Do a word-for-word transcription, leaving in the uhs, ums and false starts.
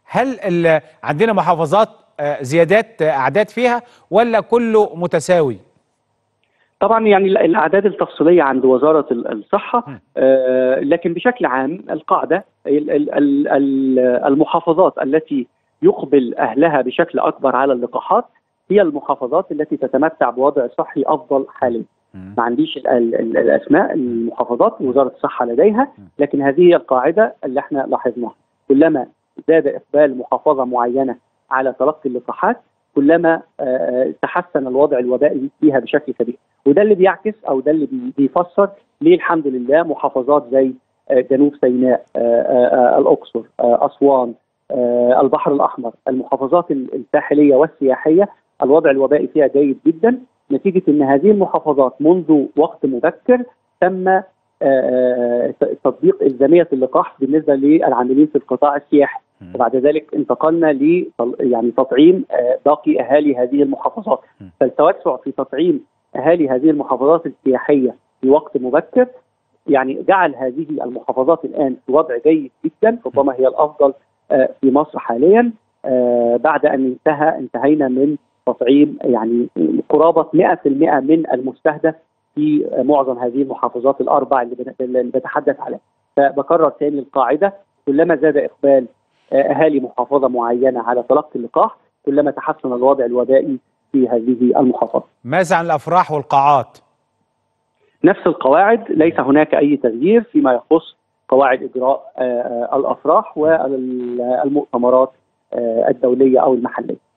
هل ال- عندنا محافظات آه، زيادات آه، اعداد فيها ولا كله متساوي؟ طبعا يعني ال- الاعداد التفصيليه عند وزاره ال- الصحه، م. آه، لكن بشكل عام القاعده ال- ال- ال- ال- المحافظات التي يقبل اهلها بشكل اكبر على اللقاحات هي المحافظات التي تتمتع بوضع صحي افضل حاليا. م. ما عنديش ال ال ال الاسماء المحافظات وزاره الصحه لديها، لكن هذه هي القاعده اللي احنا لاحظناها. كلما زاد اقبال محافظه معينه على تلقي اللقاحات كلما آه، تحسن الوضع الوبائي فيها بشكل كبير، وده اللي بيعكس او ده اللي بي- بيفسر ليه الحمد لله محافظات زي آه، جنوب سيناء، آه، آه، آه، الاقصر، آه، اسوان، آه، البحر الاحمر، المحافظات ال- الساحليه والسياحيه الوضع الوبائي فيها جيد جدا، نتيجه ان هذه المحافظات منذ وقت مبكر تم آه، آه، تطبيق الزاميه اللقاح بالنسبه للعاملين في القطاع السياحي، وبعد ذلك انتقلنا ل يعني تطعيم آه، باقي اهالي هذه المحافظات. فالتوسع في تطعيم اهالي هذه المحافظات السياحيه في وقت مبكر يعني جعل هذه المحافظات الان في وضع جيد جدا، ربما هي الافضل آه، في مصر حاليا، آه، بعد ان انتهى انتهينا من تطعيم يعني قرابه مئة بالمئة من المستهدف في آه، معظم هذه المحافظات الاربع اللي بن- اللي بتحدث عليها. فبكرر ثاني القاعده، كلما زاد اقبال آه، اهالي محافظه معينه على تلقي اللقاح كلما تحسن الوضع الوبائي في هذه المحافظه. ماذا عن الافراح والقاعات؟ نفس القواعد، ليس هناك اي تغيير فيما يخص قواعد اجراء آه، آه، الافراح والمؤتمرات آه، الدوليه او المحليه.